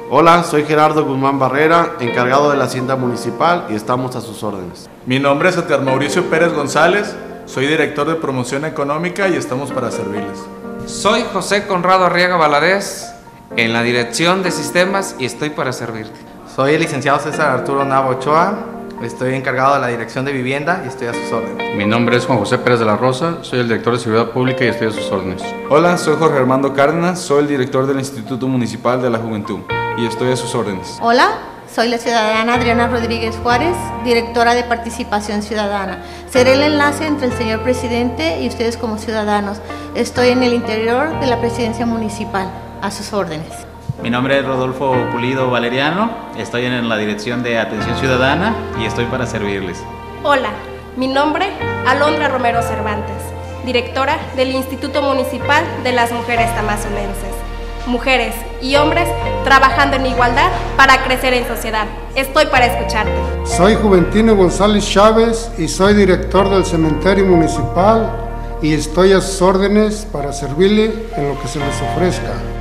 Hola, soy Gerardo Guzmán Barrera, encargado de la Hacienda Municipal y estamos a sus órdenes. Mi nombre es Edgar Mauricio Pérez González, soy director de promoción económica y estamos para servirles. Soy José Conrado Arriaga Valadez, en la dirección de sistemas y estoy para servirte. Soy el licenciado César Arturo Nava Ochoa, estoy encargado de la dirección de vivienda y estoy a sus órdenes. Mi nombre es Juan José Pérez de la Rosa, soy el director de seguridad pública y estoy a sus órdenes. Hola, soy Jorge Armando Cárdenas, soy el director del Instituto Municipal de la Juventud y estoy a sus órdenes. Hola, soy la ciudadana Adriana Rodríguez Juárez, directora de Participación Ciudadana. Seré el enlace entre el señor presidente y ustedes como ciudadanos. Estoy en el interior de la presidencia municipal, a sus órdenes. Mi nombre es Rodolfo Pulido Valeriano, estoy en la dirección de Atención Ciudadana y estoy para servirles. Hola, mi nombre Alondra Romero Cervantes, directora del Instituto Municipal de las Mujeres Tamazulenses. Mujeres y hombres trabajando en igualdad para crecer en sociedad. Estoy para escucharte. Soy Juventino González Chávez y soy director del Cementerio Municipal y estoy a sus órdenes para servirle en lo que se les ofrezca.